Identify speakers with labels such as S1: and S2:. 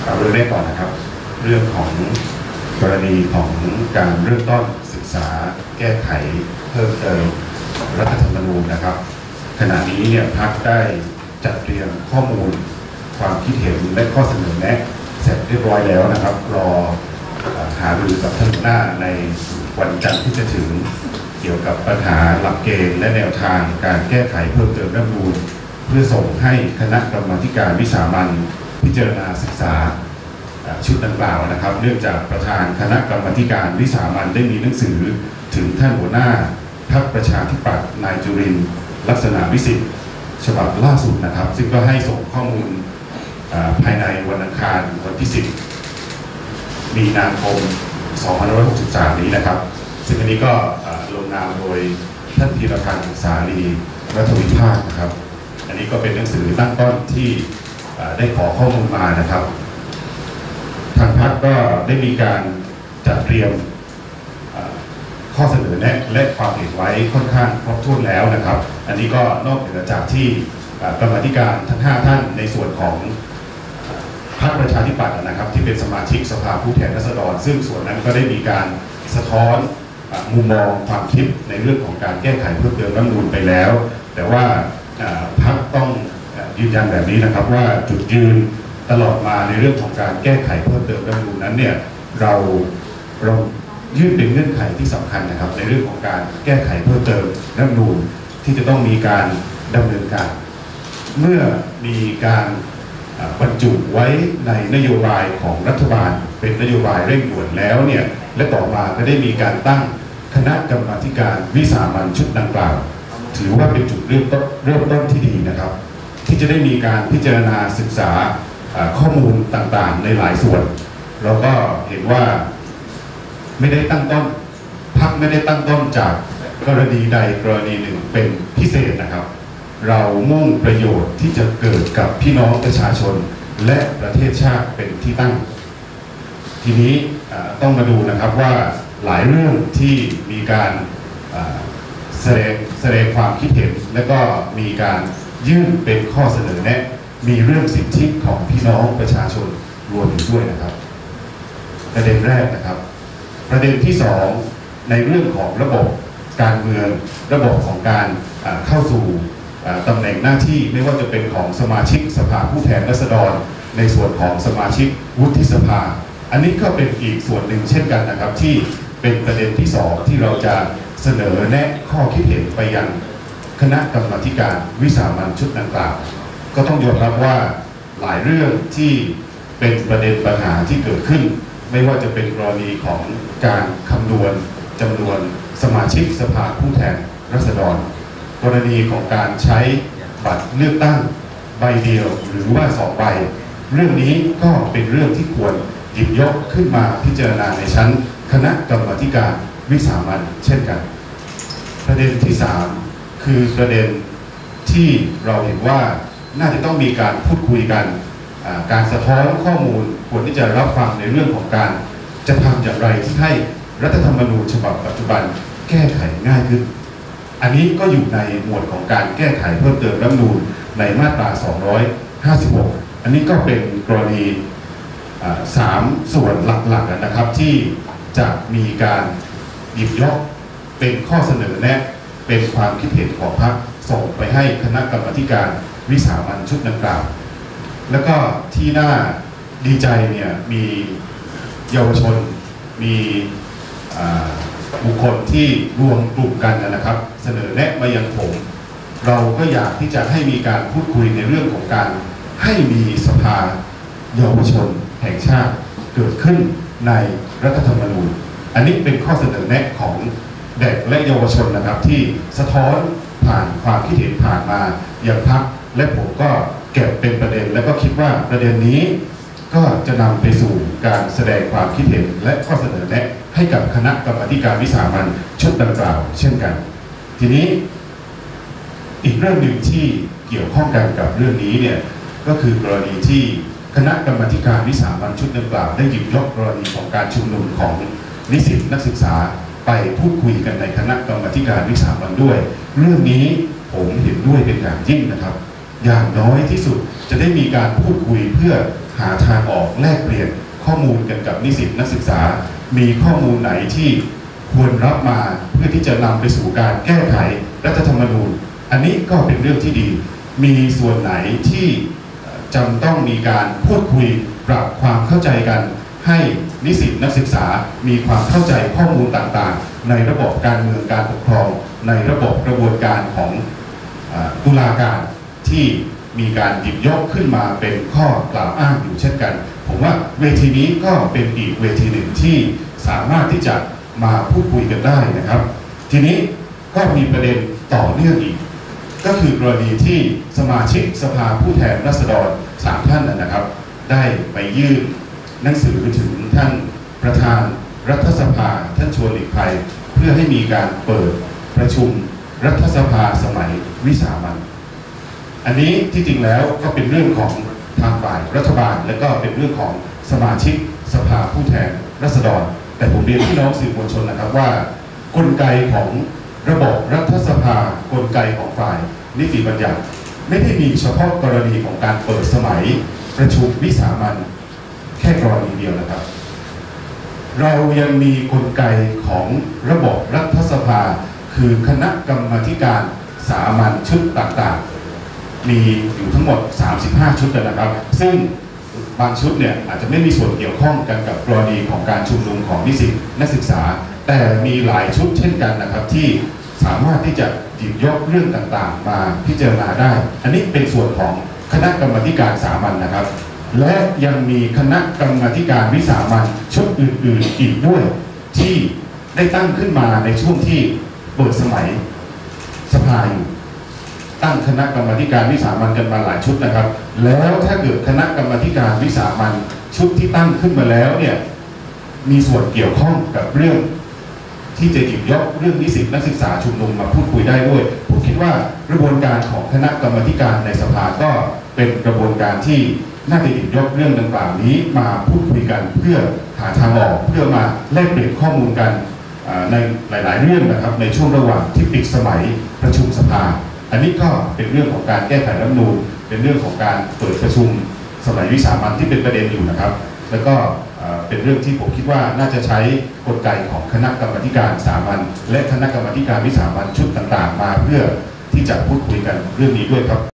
S1: เอาเรื่องแรกก่อนนะครับเรื่องของกรณีของการเริ่มต้นศึกษาแก้ไขเพิ่มเติมรัฐธรรมนูญนะครับขณะนี้เนี่ยพรรคได้จัดเตรียมข้อมูลความคิดเห็นและข้อเสนอแนะเสร็จเรียบร้อยแล้วนะครับรอหารือกับท่านหัวหน้าในวันจันทร์ที่จะถึงเกี่ยวกับปัญหาหลักเกณฑ์และแนวทางการแก้ไขเพิ่มเติมรัฐธรรมนูญเพื่อส่งให้คณะกรรมาธิการวิสามัญพิจารณาศึกษาชุดดังกล่าวนะครับเนื่องจากประธานคณะกรรมาธิการวิสามัญได้มีหนังสือถึงท่านหัวหน้าพรรคประชาธิปัตย์นายจุรินทร์ลักษณะวิสิทธิ์ฉบับล่าสุดนะครับซึ่งก็ให้ส่งข้อมูลภายในวันอังคารวันที่10 มีนาคม 2563 นี้นะครับซึ่งอันนี้ก็ลงนามโดยท่านธีรพันธ์สาลีรัฐวิภาคนะครับอันนี้ก็เป็นหนังสือตั้งต้นที่ได้ขอข้อมูลมานะครับทางพรรคก็ได้มีการจัดเตรียมข้อเสนอแนะและความเห็นไว้ค่อนข้างครบถ้วนแล้วนะครับอันนี้ก็นอกเหนือจากที่กรรมาธิการทั้ง5ท่านในส่วนของพรรคประชาธิปัตย์นะครับที่เป็นสมาชิกสภาผู้แทนราษฎรซึ่งส่วนนั้นก็ได้มีการสะท้อนมุมมองความคิดในเรื่องของการแก้ไขเพิ่มเติมรัฐธรรมนูญไปแล้วแต่ว่าพรรคต้องยืนยันแบบนี้นะครับว่าจุดยืนตลอดมาในเรื่องของการแก้ไขเพิ่มเติมรัฐธรรมนูญนั้นเนี่ยเรายื่นเป็นเงื่อนไขที่สำคัญนะครับในเรื่องของการแก้ไขเพิ่มเติมรัฐธรรมนูญที่จะต้องมีการดำเนินการเมื่อมีการบรรจุไว้ในนโยบายของรัฐบาลเป็นนโยบายเร่งด่วนแล้วเนี่ยและต่อมาก็ได้มีการตั้งคณะกรรมาธิการวิสามัญชุดดังกล่าวถือว่าเป็นจุดเริ่มต้นที่ดีนะครับที่จะได้มีการพิจารณาศึกษาข้อมูลต่างๆในหลายส่วนเราก็เห็นว่าไม่ได้ตั้งต้นพรรคไม่ได้ตั้งต้นจากกรณีใดกรณีหนึ่งเป็นพิเศษนะครับเรามุ่งประโยชน์ที่จะเกิดกับพี่น้องประชาชนและประเทศชาติเป็นที่ตั้งทีนี้ต้องมาดูนะครับว่าหลายเรื่องที่มีการแสดงความคิดเห็นและก็มีการยื่นเป็นข้อเสนอแนะมีเรื่องสิทธิของพี่น้องประชาชนรวมอยู่ด้วยนะครับประเด็นแรกนะครับประเด็นที่2ในเรื่องของระบบการเมืองระบบของการเข้าสู่ตำแหน่งหน้าที่ไม่ว่าจะเป็นของสมาชิกสภาผู้แทนราษฎรในส่วนของสมาชิกวุฒิสภาอันนี้ก็เป็นอีกส่วนหนึ่งเช่นกันนะครับที่เป็นประเด็นที่2ที่เราจะเสนอแนะข้อคิดเห็นไปยังคณะกรรมาธิการวิสามัญชุดดังกล่าวก็ต้องยอมรับว่าหลายเรื่องที่เป็นประเด็นปัญหาที่เกิดขึ้นไม่ว่าจะเป็นกรณีของการคำนวณจำนวนสมาชิกสภาผู้แทนราษฎรกรณีของการใช้บัตรเลือกตั้งใบเดียวหรือว่า2 ใบเรื่องนี้ก็เป็นเรื่องที่ควรหยิบยกขึ้นมาพิจารณาในชั้นคณะกรรมาธิการวิสามัญเช่นกันประเด็นที่3คือประเด็นที่เราเห็นว่าน่าจะต้องมีการพูดคุยกันการสะท้อนข้อมูลควรที่จะรับฟังในเรื่องของการจะทำอย่างไรที่ให้รัฐธรรมนูญฉบับปัจจุบันแก้ไขง่ายขึ้นอันนี้ก็อยู่ในหมวดของการแก้ไขเพิ่มเติมรัฐธรรมนูญในมาตรา 256 อันนี้ก็เป็นกรณี3 ส่วนหลักๆนะครับที่จะมีการหยิบยกเป็นข้อเสนอแนะเป็นความคิดเห็นของพรรคส่งไปให้คณะกรรมาธิการวิสามัญชุดดังกล่าวแล้วก็ที่น่าดีใจเนี่ยมีเยาวชนมีบุคคลที่รวมกลุ่มกันนะครับเสนอแนะมายังผมเราก็อยากที่จะให้มีการพูดคุยในเรื่องของการให้มีสภาเยาวชนแห่งชาติเกิดขึ้นในรัฐธรรมนูญอันนี้เป็นข้อเสนอแนะของเด็กและเยาวชนนะครับที่สะท้อนผ่านความคิดเห็นผ่านมาอย่างพรรคและผมก็เก็บเป็นประเด็นและก็คิดว่าประเด็นนี้ก็จะนำไปสู่การแสดงความคิดเห็นและข้อเสนอแนะให้กับคณะกรรมาธิการวิสามัญชุดดังกล่าวเช่นกันทีนี้อีกเรื่องหนึ่งที่เกี่ยวข้องกันกับเรื่องนี้เนี่ยก็คือกรณีที่คณะกรรมาธิการวิสามัญชุดดังกล่าวได้หยิบยกกรณีของการชุมนุมของนิสิตนักศึกษาไปพูดคุยกันในคณะกรรมาธิการวิสามัญด้วยเรื่องนี้ผมเห็นด้วยเป็นอย่างยิ่งนะครับอย่างน้อยที่สุดจะได้มีการพูดคุยเพื่อหาทางออกแลกเปลี่ยนข้อมูลกันกับนิสิตนักศึกษามีข้อมูลไหนที่ควรรับมาเพื่อที่จะนำไปสู่การแก้ไขรัฐธรรมนูญอันนี้ก็เป็นเรื่องที่ดีมีส่วนไหนที่จำต้องมีการพูดคุยปรับความเข้าใจกันให้นิสิตนักศึกษามีความเข้าใจข้อมูลต่างๆในระบบการเมืองการปกครองในระบบกระบวนการของตุลาการที่มีการหยิบยกขึ้นมาเป็นข้อกล่าวอ้างอยู่เช่นกันผมว่าเวทีนี้ก็เป็นอีกเวทีหนึ่งที่สามารถที่จะมาพูดคุยกันได้นะครับทีนี้ก็มีประเด็นต่อเนื่องอีกก็คือกรณีที่สมาชิกสภาผู้แทนราษฎร3 ท่านนะครับได้ไปยื่นหนังสือถึงท่านประธานรัฐสภาท่านชวนหลีกภัยเพื่อให้มีการเปิดประชุมรัฐสภาสมัยวิสามัญอันนี้ที่จริงแล้วก็เป็นเรื่องของทางฝ่ายรัฐบาลและก็เป็นเรื่องของสมาชิกสภาผู้แทนราษฎรแต่ผมเรียนพี่น้องสื่อมวลชนนะครับว่ากลไกของระบบรัฐสภากลไกของฝ่ายนิติบัญญัติไม่ได้มีเฉพาะกรณีของการเปิดสมัยประชุมวิสามัญแค่กรณีเดียวนะครับเรายังมีกลไกของระบบรัฐสภาคือคณะกรรมาธิการสามัญชุดต่างๆมีอยู่ทั้งหมด35ชุดนะครับซึ่งบางชุดเนี่ยอาจจะไม่มีส่วนเกี่ยวข้องกันกับกรณีของการชุมนุมของนิสิตนักศึกษาแต่มีหลายชุดเช่นกันนะครับที่สามารถที่จะหยิบยกเรื่องต่างๆมาพิจารณาได้อันนี้เป็นส่วนของคณะกรรมาธิการสามัญนะครับและยังมีคณะกรรมาธิการวิสามัญชุดอื่นๆอีกด้วยที่ได้ตั้งขึ้นมาในช่วงที่เปิดสมัยสภาอยู่ตั้งคณะกรรมาธิการวิสามัญกันมาหลายชุดนะครับแล้วถ้าเกิดคณะกรรมาธิการวิสามัญชุดที่ตั้งขึ้นมาแล้วเนี่ยมีส่วนเกี่ยวข้องกับเรื่องที่จะหยิบยกเรื่องนิสิตนักศึกษาชุมนุมมาพูดคุยได้ด้วยผมคิดว่ากระบวนการของคณะกรรมาธิการในสภาก็เป็นกระบวนการที่น่าจะหยิบยกเรื่องต่างๆนี้มาพูดคุยกันเพื่อหาทางออกเพื่อมาแลกเปลี่ยนข้อมูลกันในหลายๆเรื่องนะครับในช่วงระหว่างที่ปิดสมัยประชุมสภาอันนี้ก็เป็นเรื่องของการแก้ไขรัฐธรรมนูญเป็นเรื่องของการเปิดประชุมสมัยวิสามัญที่เป็นประเด็นอยู่นะครับแล้วก็เป็นเรื่องที่ผมคิดว่าน่าจะใช้กลไกของคณะกรรมาธิการสามัญและคณะกรรมาธิการวิสามัญชุดต่างๆมาเพื่อที่จะพูดคุยกันเรื่องนี้ด้วยครับ